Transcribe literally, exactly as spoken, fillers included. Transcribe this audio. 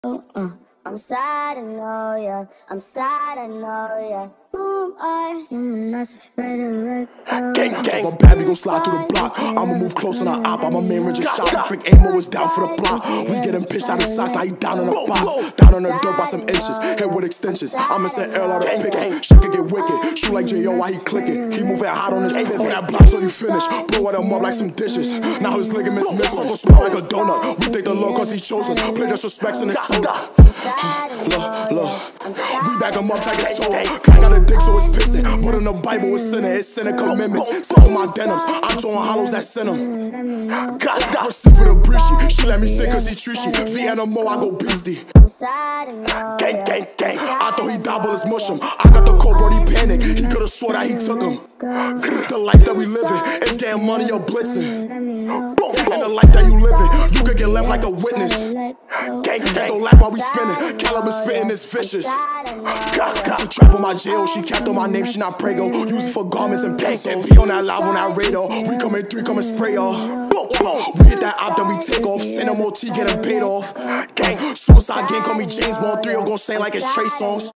Uh, I'm sad, I know, yeah. I'm sad, I know, yeah. Who am I? Someone that's afraid to let go. Gang, gang. Talk about bad, we gon' slide through the block. I'ma move close on the op. I'm a main ranger shot. Freak Amo is down for the block. We get him pitched out of socks. Now he down in the box. Down on the dirt by some inches. Hit with extensions. I'ma send Earl out of picket. Shit could get wicked. Shoot like J O while he clicking. He moving hot on his pivot. On that block so you finish. Blow it him up like some dishes. Now his ligaments missing. Gon' smell like a donut. We think the Lord cause he chose us. Play disrespects in his soda. Look, look. We back him up, take his soul. Crack out a dick so it's pissing. Put in the Bible, it's sinning. It's sinning commitments. Smoke my denims. I'm throwing hollows that sin him. Receive for the breachy. She let me sit cause he treachy. V animal, I go beastie. Gang, gang, gang. I thought he died, but it's mush him. I got the cold, bro, he panic. He could've swore that he took him. The life that we living, it's getting money or blitzing. And the life that you living, you could get left like a witness. Gang, gang. Don't laugh while we spinning. Caliber spitting is vicious. That's a trap on my jail. She capped on my name, she not Prego. Use it for garments and pencils. Be on that live on that radar. We come in three, come and spray y'all. We hit that op, then we take off. Send them O T, get them paid off. Suicide gang, call me James Bond. Three, I'm gon' sing like it's Trey songs.